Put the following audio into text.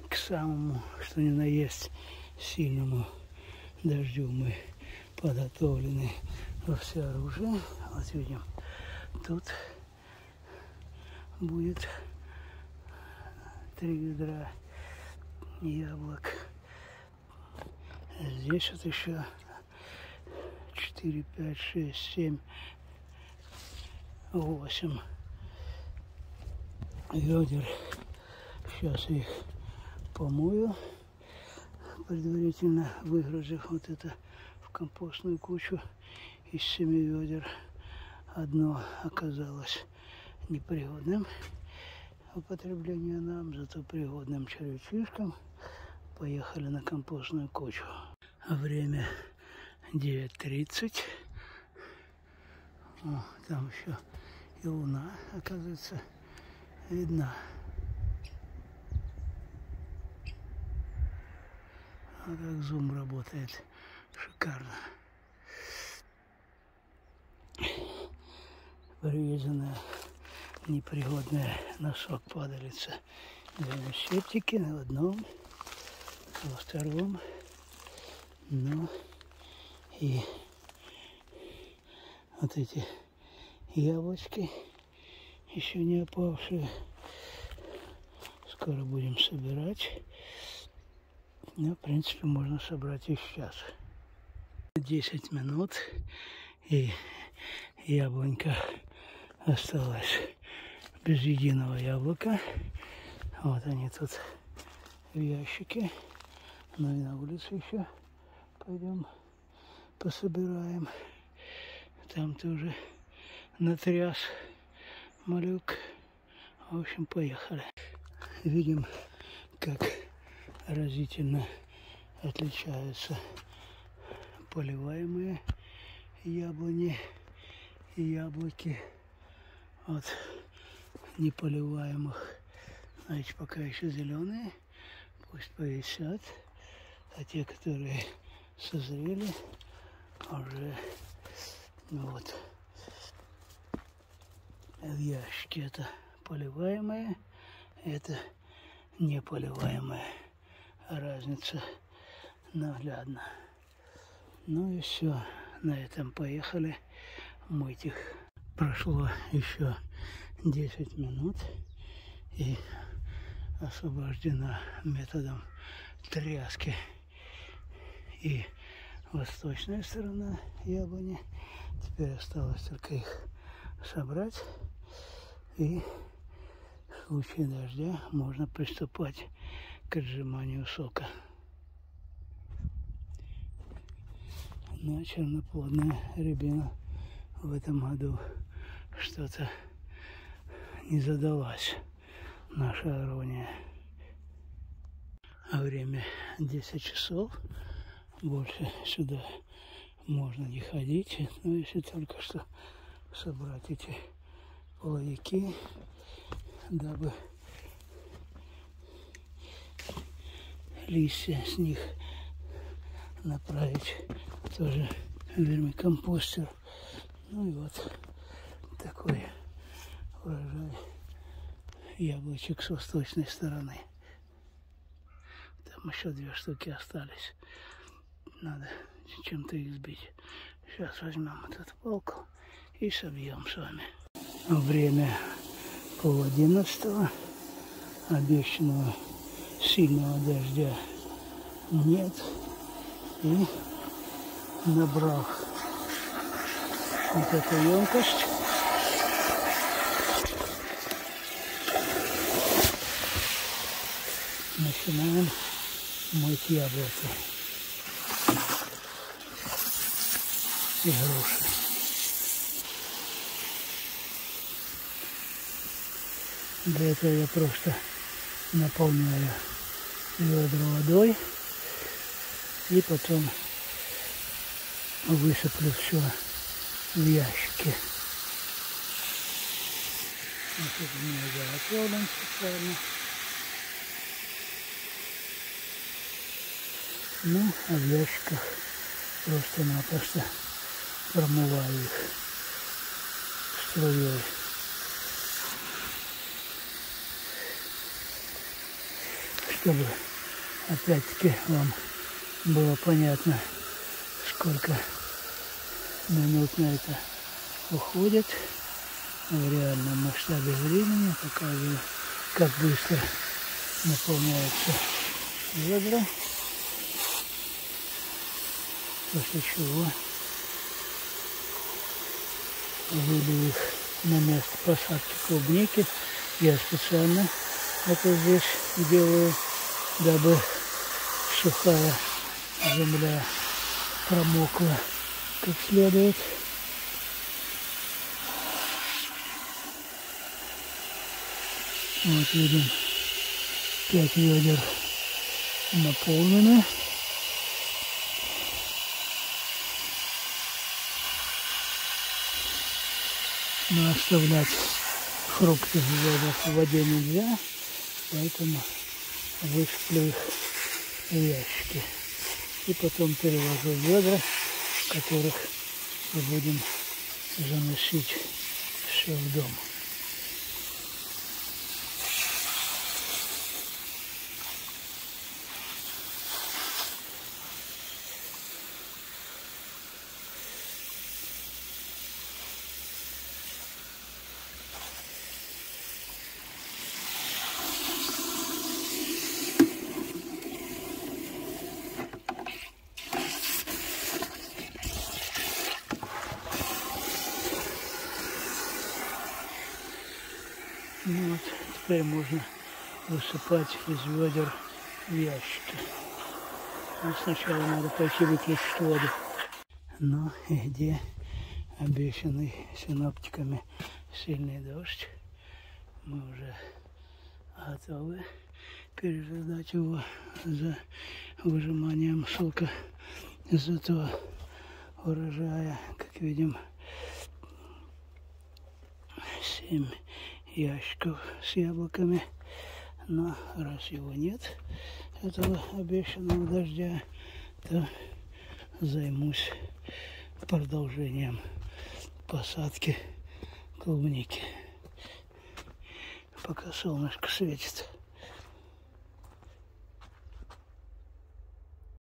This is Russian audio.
к самому, что ни на есть, сильному дождю мы подготовлены во всеоружие. Вот видим, тут будет 3 ведра яблок. Здесь вот еще 4, 5, 6, 7, 8 ведер. Сейчас их помою, предварительно выгрузив вот это в компостную кучу из 7 ведер. Одно оказалось непригодным к употреблению нам, зато пригодным червячишкам. Поехали на компостную кучу. Время 9:30. О, там еще и луна, оказывается, видна. Вот как зум работает. Шикарно. Привезенная непригодная носок падалица. Взяли щептики на одном, во втором. Ну и вот эти яблочки, еще не опавшие, скоро будем собирать. Ну, в принципе, можно собрать их сейчас. 10 минут, и яблонька осталась без единого яблока. Вот они тут в ящике. Ну и на улицу еще пойдем пособираем. Там тоже натряс малюк. В общем, поехали. Видим, как разительно отличаются поливаемые яблони и яблоки от неполиваемых. Значит, пока еще зеленые, пусть повисят, а те, которые созрели, уже вот в ящике. Это поливаемые, это неполиваемые. Разница наглядна. Ну и все, на этом поехали мыть их. Прошло еще 10 минут, и освобождена методом тряски и восточная сторона яблони. Теперь осталось только их собрать, и в случае дождя можно приступать к отжиманию сока. Но черноплодная рябина в этом году что-то не задалась, наша арония. А время 10 часов. Больше сюда можно не ходить, но если только что собрать эти половики, дабы листья с них направить тоже в вермикомпостер. Ну и вот такой урожай яблочек с восточной стороны. Там еще 2 штуки остались. Надо чем-то их сбить. Сейчас возьмем вот эту палку и собьем с вами. Время 10:30. Обещанного сильного дождя нет. И набрав вот эту емкость, начинаем мыть яблоки и груши. Для этого я просто наполняю ведро водой и потом высыплю все в ящики. Вот это у меня заготовлен специально. Ну, а в ящиках просто-напросто промываю их струей. чтобы опять-таки вам было понятно, сколько минут на это уходит. В реальном масштабе времени показываю, как быстро наполняются ведра, после чего выведу их на место посадки клубники. Я специально это здесь делаю, дабы сухая земля промокла как следует. Вот видим, 5 ведер наполнены. Но оставлять фрукты в воде нельзя, поэтому высыплю их в ящики. И потом переложу в ведра, в которых мы будем заносить все в дом. Ну вот, теперь можно высыпать из ведер в ящики. Но сначала надо пойти выключить воду. Ну и где обещанный синоптиками сильный дождь? Мы уже готовы переждать его за выжиманием сока из этого урожая. Как видим, 7 ящиков с яблоками. Но раз его нет, этого обещанного дождя, то займусь продолжением посадки клубники, пока солнышко светит.